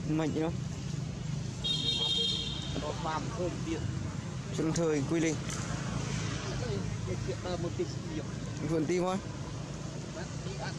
mạnh nhá nó làm hơi điện chân thời quy định chuyện là một cái nghiệp vườn tim thôi đi ăn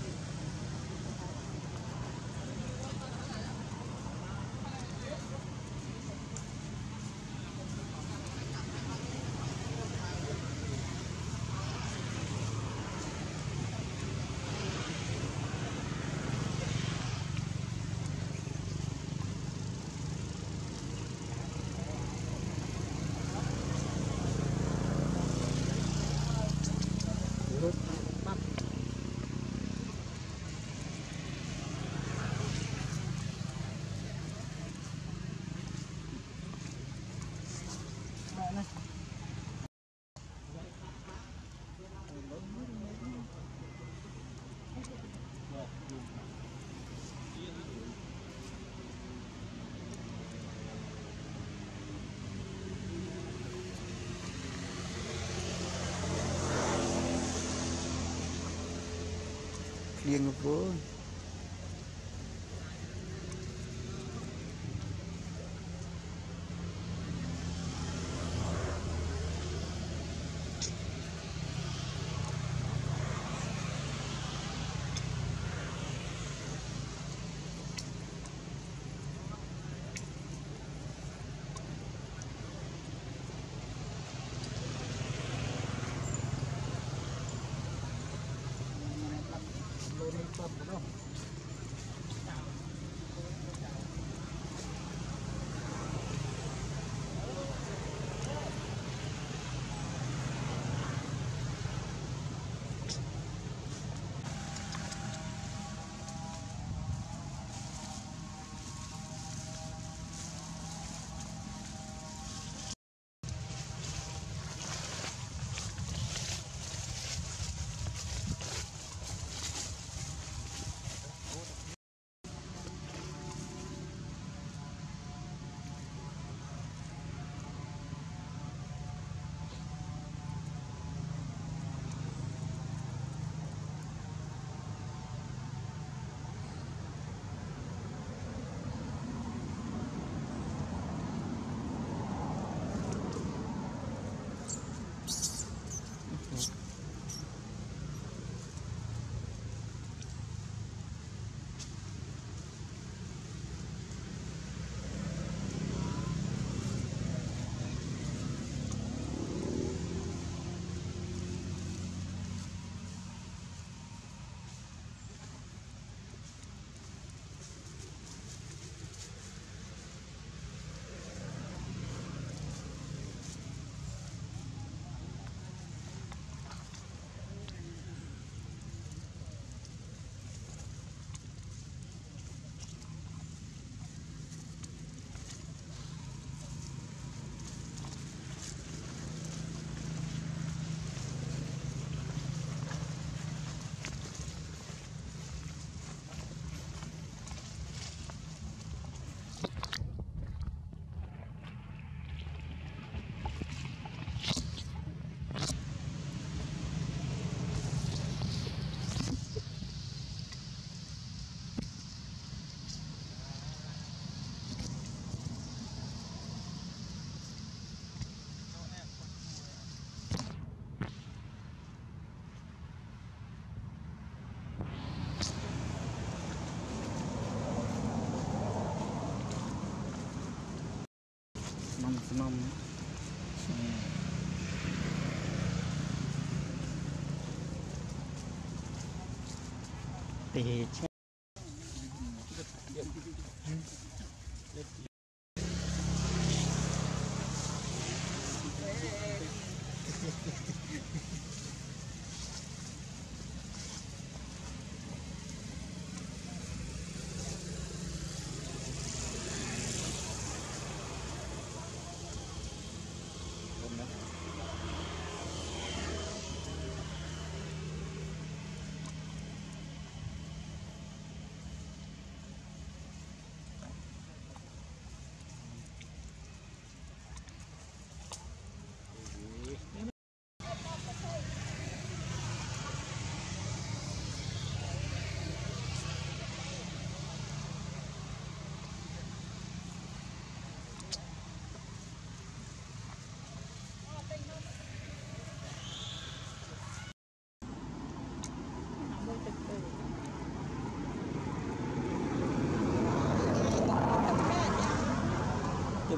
liền vô lên tập đâu năm thì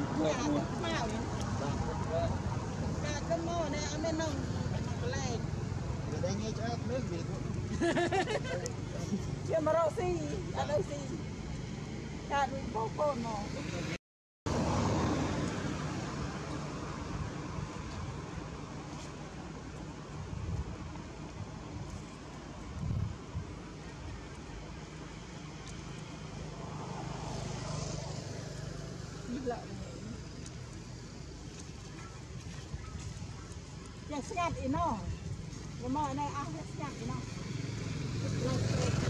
luôn nhà thôi luôn cái màu này nhà cái màu này anh mới nông lại ở đây nghe cho nước gì chưa mà đâu xì ở đây xì nhà mình có cồn màยังสกัดอีกเนาะยังมอในอ่ะสกัดอีกเนาะ